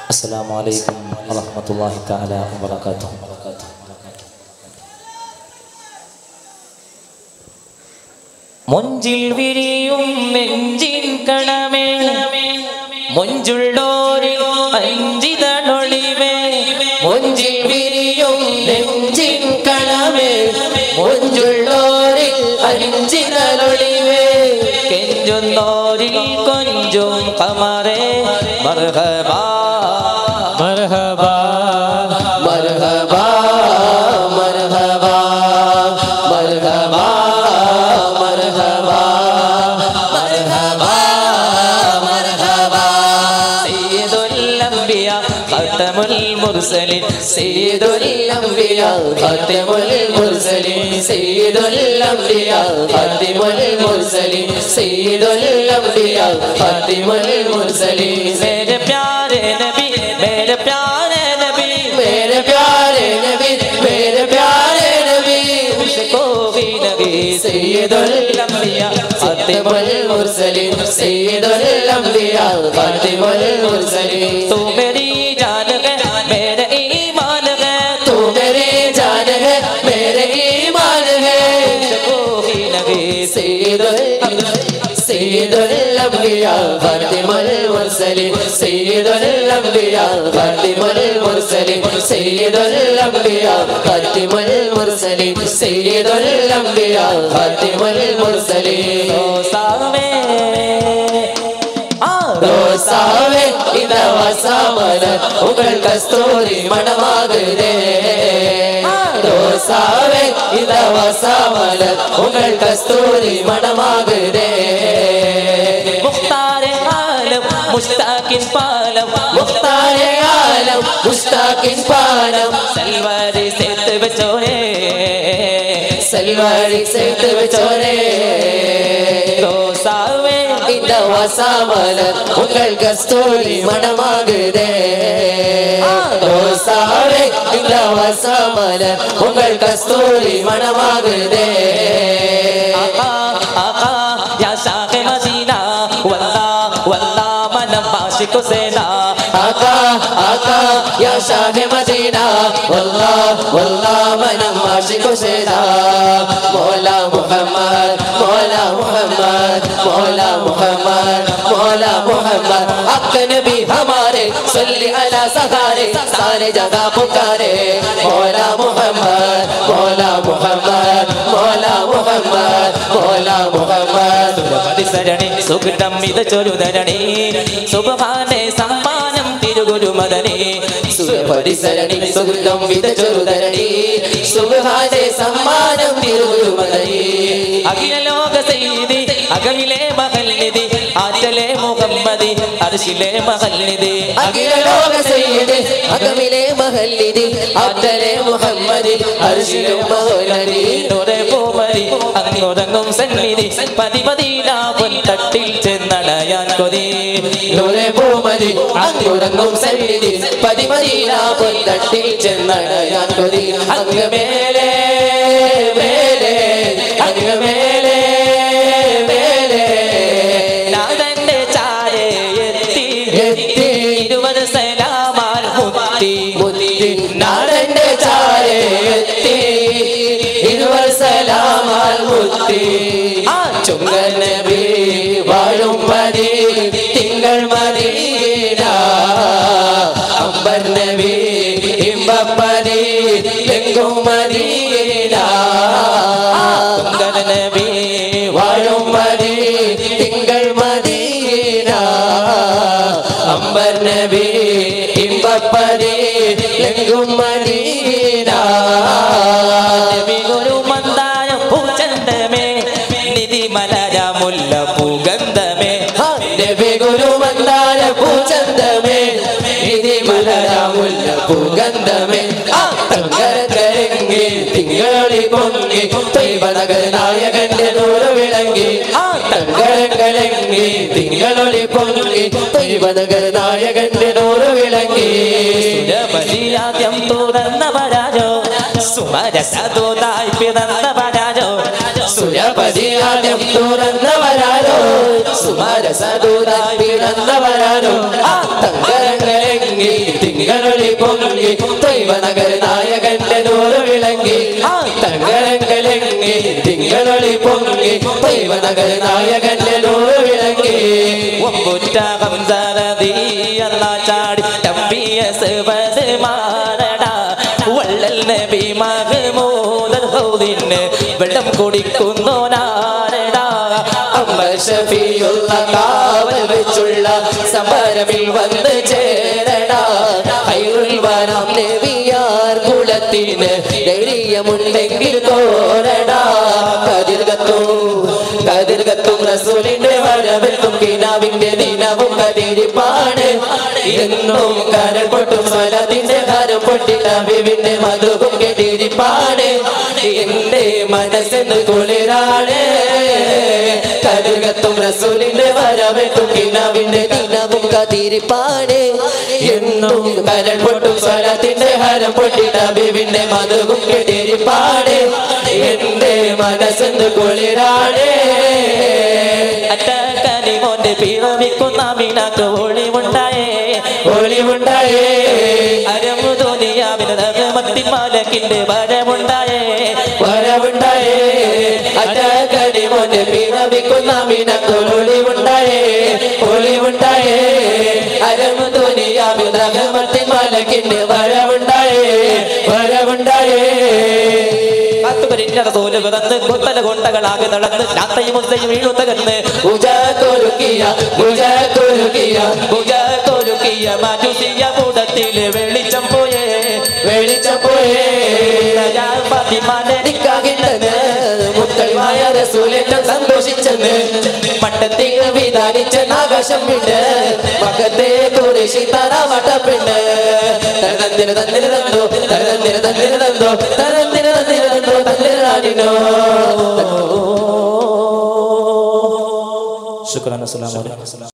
അസ്സലാമു അലൈക്കും വറഹ്മത്തുള്ളാഹി തആല വബറകാതുഹു. മൊഞ്ചിൽ വിരിയും നെഞ്ചിൻ കണമേ മൊഞ്ചുള്ളോരിൽ അഞ്ചിതളൊളിവേ മൊഞ്ചിൽ വിരിയും നെഞ്ചിൻ കണമേ മൊഞ്ചുള്ളോരിൽ അഞ്ചിതളൊളിവേ കെഞ്ചുന്നോരിൽ കൊഞ്ചും ഖമറേ മർഹബാ മർഹബാ മർഹബാ മർഹബാ മർഹബാ سيد الأنبياء خاتم المرسلين سيد الأنبياء خاتم المرسلين سيد الأنبياء خاتم المرسلين मेरे प्यारे नबी मेरे प्यारे नबी मेरे प्यारे नबी मेरे प्यारे नबी मुझको भी नबी سيد الأنبياء خاتم المرسلين سيد الأنبياء خاتم المرسلين तू मेरी जान है मेरे ईमान है तू मेरी जान है मेरे ईमान है मुझको भी नबी سيد الأنبياء خاتم المرسلين سيد الأنبياء خاتم المرسلين سيد الأنبياء خاتم المرسلين سيد الأنبياء خاتم المرسلين ரோசாவே இந்த வசமலர் உங்கள் கஸ்தூரி மணமாகுதே ரோசாவே இந்த வசமலர் உங்கள் கஸ்தூரி மணமாகுதே முக்தாரே ஆலம் முஸ்தாகின் பாலம் முக்தாரே ஆலம் முஸ்தாகின் பாலம் செல்வாரி சேர்த்து வச்சோரே செல்வாரி சேர்த்து வச்சோரே ரோசாவே இந்த வசமலர் உங்கள் கஸ்தூரி மணமாகுதே ரோசாவே இந்த வசமலர் உங்கள் கஸ்தூரி மணமாகுதே ஆகா ஆகா யா ஷாஹே மதீனா வல்லா வல்லா மனம் ஆஷிகு சேனா ஆகா ஆகா யா ஷாஹே மதீனா வல்லா வல்லா மனம் ஆஷிகு சேனா மௌலா முஹம்மद मौला मुहम्मद मौला मुहम्मद मौला मुहम्मद हक नबी हमारे सल्ली अला सहारे सारे जगह पुकारे मौला मुहम्मद मौला मुहम्मद मौला मुहम्मद मौला मुहम्मद പരിസരണി സുഖം ഇത് ചൊരുതരണി സുബ്ഹാനെ സമ്മാനം തിരുഗുരു മദനി പരിസരണി സുഖം ഇത് ചൊരുതരണി സുബ്ഹാനെ സമ്മാനം തിരുഗുരു മദനി അഖില ലോക സയ്യിദി അകമിലെ മഹല്ലിദി ആറ്റലെ മുഹമ്മദി അർശിലെ മഹല്ലിദി അഖില ലോക സയ്യിദി അകമിലെ മഹല്ലിദി ആറ്റലെ മുഹമ്മദി അർശിലെ മഹല്ലിദി നൂറെ പൂമരി അങ്ങുറങ്ങും സന്നിധി പതിമദീന പൊൻതട്ടിൽ ചെന്നടയാൻ കൊതി നൂറെ പൂമരി അങ്ങുറങ്ങും സന്നിധി പതിമദീന പൊൻതട്ടിൽ ചെന്നടയാൻ കൊതി അങ്ങ് മേലെ മേലെ അങ്ങ് മേലെ മേലെ നാദന്റെ ചാരെ എത്തി എത്തി 20 സലാമാൽ മുത്തി മുത്തി നാദന്റെ ചാരെ എത്തി 20 സലാമാൽ മുത്തി ആ ചുങ്കൽ നബി വാഴും മദീ തിങ്കൾ മദീന അംബർ നബി ഇമ്പപ്പതി എങ്കും മദീന നബി വാഴും മദീ തിങ്കൾ മദീന അംബർ നബി ഇമ്പപ്പതി എങ്കും മദീന നബി ഗുരു മന്ദാരം പൂച്ചന്തമേ നിധി മലര മുല്ല പൂഗന്ധമേ നബി ഗുരു മന്ദാര പൂച്ചന്തമേ നിധി മലര മുല്ല പൂഗന്ധമേ തങ്കരങ്കരങ്ങി തിങ്കളി പൊങ്ങി ത്രിപദകർ നായകന്റെ നൂറ് വിളങ്ങി തങ്കരങ്കരങ്ങി തിങ്കളി പൊങ്ങി ത്രിപദകർ നായകന്റെ നൂറ് വിളങ്ങി സുരപതിയാദ്യം തുറന്നവരാജോ സുമരസദൂതായി പിറന്നവരാജോ സുരപതിയാദ്യം തുറന്നവരാരോ സുമരസദൂതായി പിറന്നവരാരോ തങ്കരങ്കരങ്ങി വിളങ്ങി തിങ്കളൊളി പൊങ്ങി ദൈവ നഗര നായകന്റെ നൂറ് വിളങ്ങി തങ്കരങ്ങളെങ്ങി തിങ്കളൊളി പൊങ്ങി ദൈവ നഗര നായകന്റെ നൂറ് വിളങ്ങി ഒമ്പുറ്റാകം സരതി അല്ലാ ചാടി തമ്പിയ സവത് മാറടാ വള്ളൽ നബി മഹ്മൂദ് ഹൗദിന് വെള്ളം കുടിക്കുന്നു നാരടാ അമ്മ ഷഫിയുള്ള കാവൽ വെച്ചുള്ള സമരമിൽ വന്ന് ചേരടാ ഖൈറുൽ വരാം നബിയാർ കുലത്തിന് ധൈര്യമുണ്ടെങ്കിൽ തോരടാ കതിർകത്തും റസൂലിന്റെ വരവെത്തും കിനാവിന്റെ ദിനവും കതിരിപ്പാണ് എന്നും കരൾ പൊട്ടും സ്വലത്തിന്റെ കരം പൊട്ടിട്ട ബിവിന്റെ മധുവും കെട്ടിരിപ്പാണ് എന്റെ മനസ്സെന്ന് കുളിരാണ് കതിർകത്തും റസൂലിന്റെ വരവെത്തും കിനാവിന്റെ ദിനവും കതിരിപ്പാണ് എന്നും കരൾ പൊട്ടും സ്വലത്തിന്റെ കരം പൊട്ടിട്ട ബിവിന്റെ മധുവും കെട്ടിരിപ്പാണ് എന്റെ മനസ്സെന്ന് കുളിരാണ് അറ്റക്കനിമോന്റെ പിറവിക്കുന്ന മിനാക്ക് ഒളിവുണ്ടായേ അരമുദോനിയാവിന് റഹ്മത്തിൻ മാലക്കിന്റെ വരമുണ്ടായേ അറ്റക്കനിമോന്റെ പിറവിക്കുന്ന മിനാക്ക് ഒളിവുണ്ടായേ അരമുദോനിയാവിന് റഹ്മത്തിൻ മാലക്കിന്റെ വരമുണ്ടായേ കൊത്തല കൊണ്ടകളാകെ നടന്ന് രാത്രിയും മുസ്തയും വീഴുത്തകന്ന് മാറ്റുസിയ കൂടത്തില് വെളിച്ചം പോയേ മുത്തളിമായ റസൂലെല്ലാം സന്തോഷിച്ചെന്ന് മട്ടത്തിൽ വിധാനിച്ച ആകാശം വിട്ട് മകത്തെ കുറേശി തറ വട്ടപ്പിണ്ട് ശുക്രാന. അസ്സലാമു അലൈക്കും.